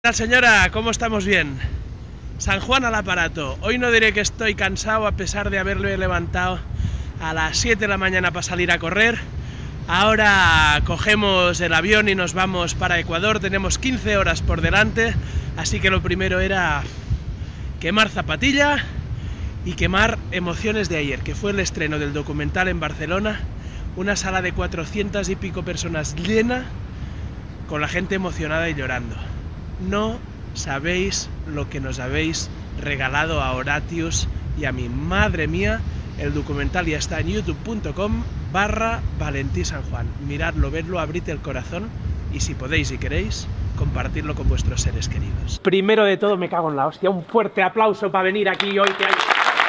Hola señora, ¿cómo estamos? Bien. San Juan al aparato. Hoy no diré que estoy cansado a pesar de haberme levantado a las 7 de la mañana para salir a correr. Ahora cogemos el avión y nos vamos para Ecuador. Tenemos 15 horas por delante, así que lo primero era quemar zapatilla y quemar emociones de ayer, que fue el estreno del documental en Barcelona. Una sala de 400 y pico personas llena, con la gente emocionada y llorando. No sabéis lo que nos habéis regalado a Horatius y a mí. Madre mía, el documental ya está en youtube.com/Valentí San Juan. Miradlo, vedlo, abrid el corazón y si podéis y queréis, compartirlo con vuestros seres queridos. Primero de todo, me cago en la hostia. Un fuerte aplauso para venir aquí hoy que hay...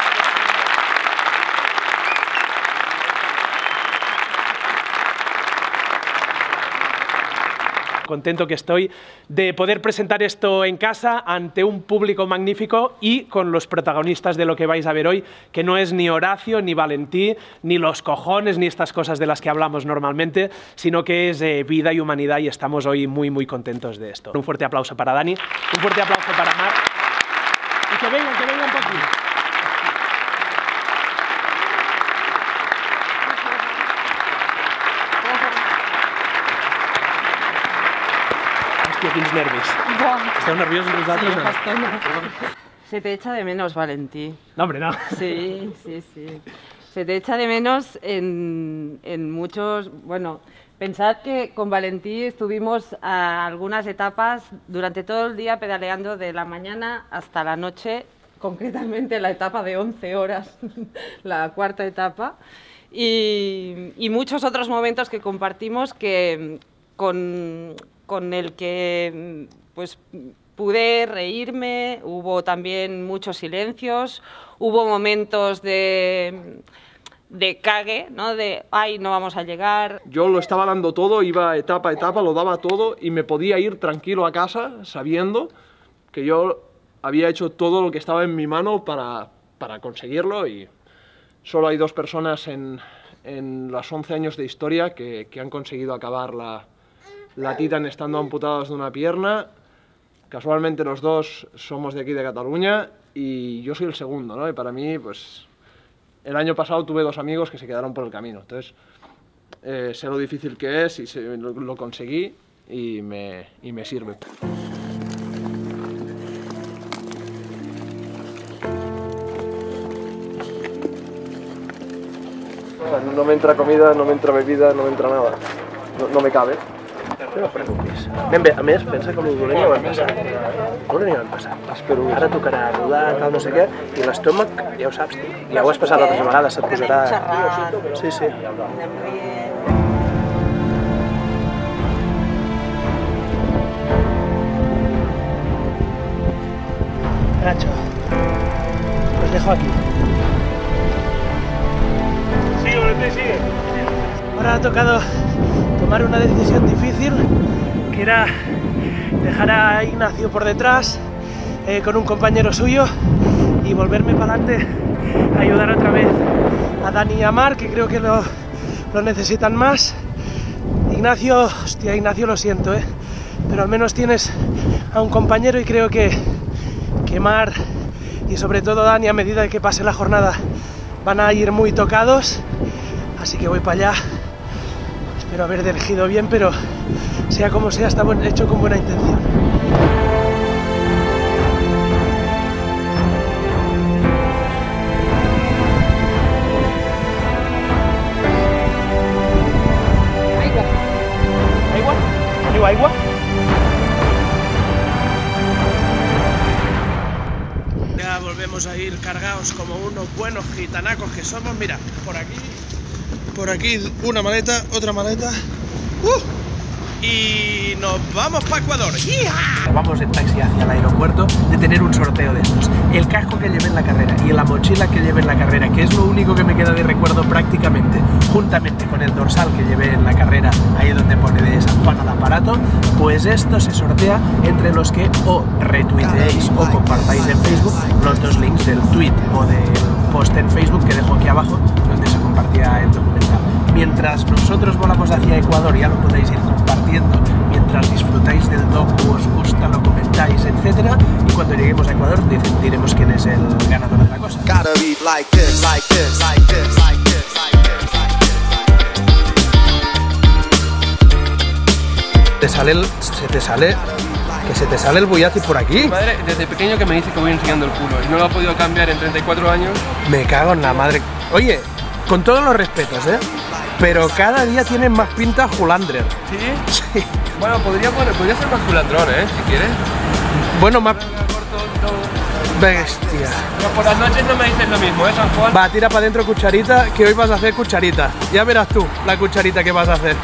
Contento que estoy de poder presentar esto en casa ante un público magnífico y con los protagonistas de lo que vais a ver hoy, que no es ni Horacio, ni Valentí, ni los cojones, ni estas cosas de las que hablamos normalmente, sino que es vida y humanidad, y estamos hoy muy contentos de esto. Un fuerte aplauso para Dani, un fuerte aplauso para Mar, y que vengan por aquí. Hòstia, quins nervis. Esteu nerviosos vosaltres? Sí, bastante. Se te echa de menos, Valentí. No, hombre, no. Sí. Se te echa de menos en muchos... Bueno, pensad que con Valentí estuvimos a algunas etapas durante todo el día pedaleando de la mañana hasta la noche, concretamente la etapa de 11 horas, la cuarta etapa, y muchos otros momentos que compartimos que con el que pues pude reírme. Hubo también muchos silencios, hubo momentos de cague, ¿no? De ay, no vamos a llegar. Yo lo estaba dando todo, iba etapa a etapa, lo daba todo y me podía ir tranquilo a casa sabiendo que yo había hecho todo lo que estaba en mi mano para conseguirlo, y solo hay dos personas en los 11 años de historia que han conseguido acabar la Titan estando amputados de una pierna. Casualmente los dos somos de aquí de Cataluña y yo soy el segundo, ¿no? Y para mí, pues, el año pasado tuve dos amigos que se quedaron por el camino. Entonces, sé lo difícil que es y lo conseguí y me sirve. No me entra comida, no me entra bebida, no me entra nada. No me cabe. No et preocupis. A més, pensa que el dolent ja ho hem passat. El dolent ja ho hem passat. Ara tocarà rodar, tal, no sé què, i l'estómac, ja ho saps, tio. Ja ho has passat altres vegades, se't posarà... Sí. Nacho, los dejo aquí. Sigue. Ahora ha tocado tomar una decisión difícil, que era dejar a Ignacio por detrás con un compañero suyo y volverme para adelante a ayudar otra vez a Dani y a Mar, que creo que lo necesitan más. Ignacio, hostia, Ignacio, lo siento, pero al menos tienes a un compañero, y creo que Mar y sobre todo Dani, a medida de que pase la jornada, van a ir muy tocados, así que voy para allá. Espero haber dirigido bien, pero sea como sea, está hecho con buena intención. ¿Agua? Ya volvemos a ir cargados como unos buenos gitanacos que somos. Mira, por aquí una maleta, otra maleta, y nos vamos para Ecuador. ¡Yeah! Vamos en taxi hacia el aeropuerto de tener un sorteo de estos. El casco que llevé en la carrera y la mochila que llevé en la carrera, que es lo único que me queda de recuerdo prácticamente, juntamente con el dorsal que llevé en la carrera, ahí donde pone de San Juan al aparato, pues esto se sortea entre los que o retuiteéis o compartáis en Facebook los dos links del tweet o del post en Facebook que dejo aquí abajo, donde se compartía el documental. Mientras nosotros volamos hacia Ecuador, ya lo podéis ir compartiendo, mientras disfrutáis del docu, os gusta, lo comentáis, etcétera, y cuando lleguemos a Ecuador diremos quién es el ganador de la cosa. Se te sale el Bugatti por aquí. Mi madre desde pequeño que me dice que voy enseñando el culo y no lo ha podido cambiar en 34 años. Me cago en la madre. Oye, con todos los respetos, pero cada día tienen más pinta Julandrer. ¿Sí? Sí. Bueno, podría ser más culandrón, si quieres. Bueno, más... Corto, Bestia. pero por las noches no me dices lo mismo, San Juan? Va, tira para adentro cucharita, que hoy vas a hacer cucharita. Ya verás tú la cucharita que vas a hacer.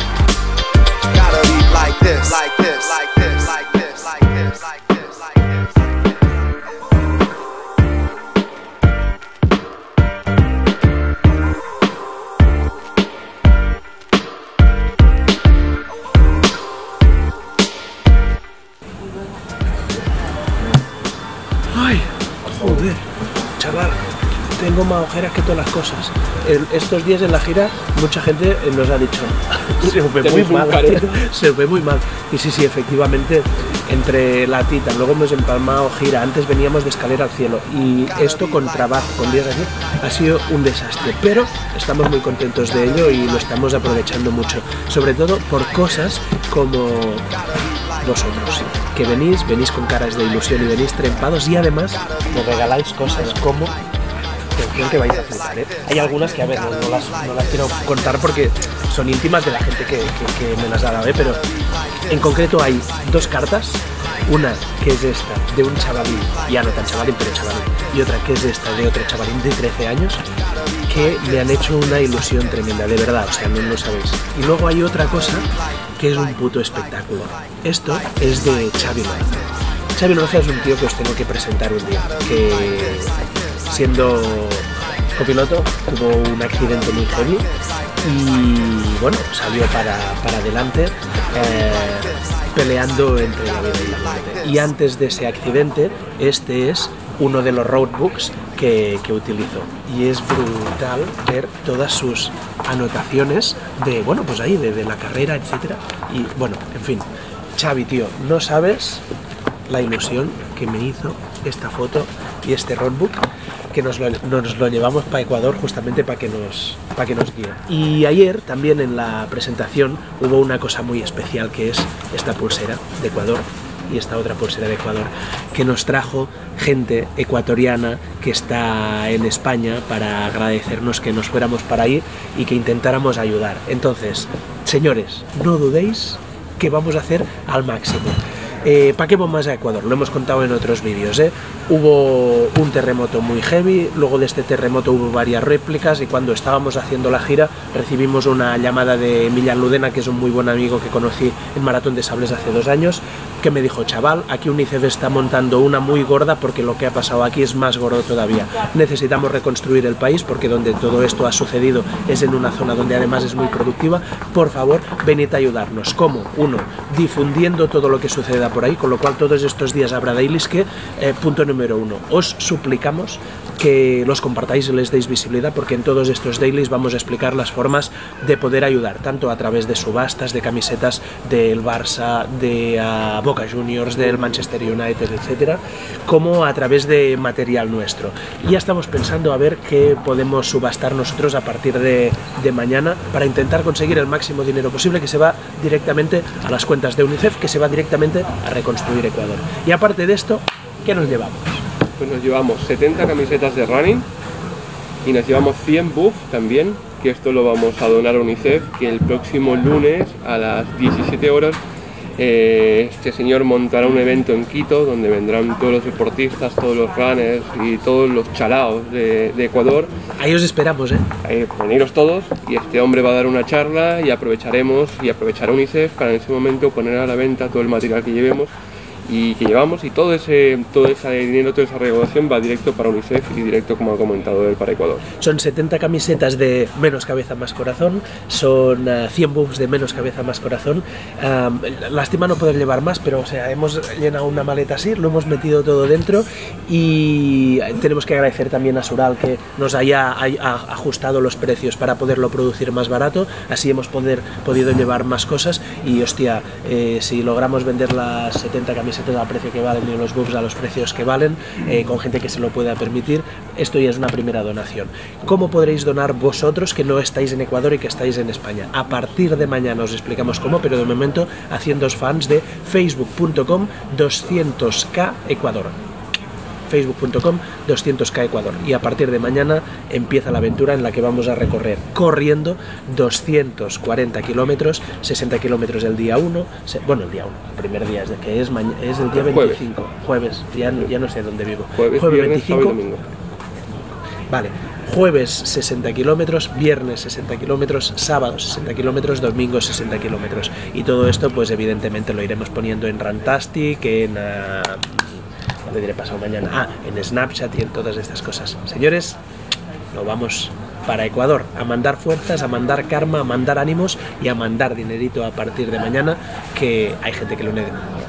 Ay, joder, chaval, tengo más ojeras que todas las cosas. Estos días en la gira mucha gente nos ha dicho se ve muy mal, se ve muy mal. Y sí, efectivamente, entre la tita, luego hemos empalmado gira, antes veníamos de Escalera al Cielo, y esto con trabajo, con días aquí, ha sido un desastre, pero estamos muy contentos de ello y lo estamos aprovechando mucho, sobre todo por cosas como vosotros, que venís con caras de ilusión y venís trempados, y además nos regaláis cosas como... Atención, que vais a flipar, Hay algunas que, a ver, no las quiero contar porque son íntimas de la gente que me las ha dado, pero en concreto hay dos cartas. Una que es esta, de un chavalín, ya no tan chavalín, pero chavalín, y otra que es esta, de otro chavalín de 13 años, que me han hecho una ilusión tremenda, de verdad, o sea, no lo sabéis. Y luego hay otra cosa que es un puto espectáculo. Esto es de Xavi Loza. Xavi Loza es un tío que os tengo que presentar un día, que siendo copiloto tuvo un accidente muy heavy y bueno, salió para adelante peleando entre la vida y la muerte. Y antes de ese accidente, este es uno de los roadbooks que utilizó. Y es brutal ver todas sus anotaciones de, bueno, pues ahí, de la carrera, etcétera. Y bueno, en fin, Xavi, tío, no sabes la ilusión que me hizo esta foto y este roadbook, que nos lo llevamos para Ecuador justamente para que nos guíe. Y ayer también en la presentación hubo una cosa muy especial, que es esta pulsera de Ecuador y esta otra pulsera de Ecuador, que nos trajo gente ecuatoriana que está en España para agradecernos que nos fuéramos para ahí y que intentáramos ayudar. Entonces, señores, no dudéis que vamos a hacer al máximo. ¿Para qué vamos a Ecuador? Lo hemos contado en otros vídeos, Hubo un terremoto muy heavy, luego de este terremoto hubo varias réplicas, y cuando estábamos haciendo la gira recibimos una llamada de Millán Ludena, que es un muy buen amigo que conocí en Maratón de Sables hace 2 años, que me dijo: chaval, aquí UNICEF está montando una muy gorda, porque lo que ha pasado aquí es más gordo todavía. Necesitamos reconstruir el país, porque donde todo esto ha sucedido es en una zona donde además es muy productiva. Por favor, venid a ayudarnos. ¿Cómo? 1, difundiendo todo lo que suceda por ahí, con lo cual todos estos días habrá dailies que, punto número 1, os suplicamos que los compartáis y les deis visibilidad, porque en todos estos dailies vamos a explicar las formas de poder ayudar, tanto a través de subastas, de camisetas del Barça, de Boca Juniors, del Manchester United, etcétera, como a través de material nuestro. Y ya estamos pensando a ver qué podemos subastar nosotros a partir de mañana, para intentar conseguir el máximo dinero posible, que se va directamente a las cuentas de UNICEF, que se va directamente a reconstruir Ecuador. Y aparte de esto, ¿qué nos llevamos? Pues nos llevamos 70 camisetas de running y nos llevamos 100 buff también, que esto lo vamos a donar a UNICEF, que el próximo lunes a las 17 horas este señor montará un evento en Quito, donde vendrán todos los deportistas, todos los runners y todos los chalaos de Ecuador. Ahí os esperamos, Veniros todos, y este hombre va a dar una charla y aprovechará UNICEF para en ese momento poner a la venta todo el material que llevemos y que llevamos, y todo ese dinero, toda esa recaudación va directo para UNICEF y directo, como ha comentado él, para Ecuador. Son 70 camisetas de Menos Cabeza Más Corazón, son 100 buffs de Menos Cabeza Más Corazón. Lástima no poder llevar más, pero o sea, hemos llenado una maleta así, lo hemos metido todo dentro, y tenemos que agradecer también a Sural que nos haya ajustado los precios para poderlo producir más barato, así hemos podido llevar más cosas. Y hostia, si logramos vender las 70 camisetas camisetas al precio que valen y los buffs a los precios que valen, con gente que se lo pueda permitir. Esto ya es una primera donación. ¿Cómo podréis donar vosotros que no estáis en Ecuador y que estáis en España? A partir de mañana os explicamos cómo, pero de momento haciéndoos fans de facebook.com 200k Ecuador. Facebook.com 200k Ecuador, y a partir de mañana empieza la aventura en la que vamos a recorrer corriendo 240 kilómetros, 60 kilómetros el día 1, bueno, el día 1, el primer día, que es el día 25, jueves, ya no sé dónde vivo, jueves viernes, 25, sábado y domingo. Vale, jueves 60 kilómetros, viernes 60 kilómetros, sábado 60 kilómetros, domingo 60 kilómetros, y todo esto pues evidentemente lo iremos poniendo en Runtastic, en... le diré pasado mañana, en Snapchat y en todas estas cosas. Señores, nos vamos para Ecuador a mandar fuerzas, a mandar karma, a mandar ánimos y a mandar dinerito a partir de mañana, que hay gente que lo necesita.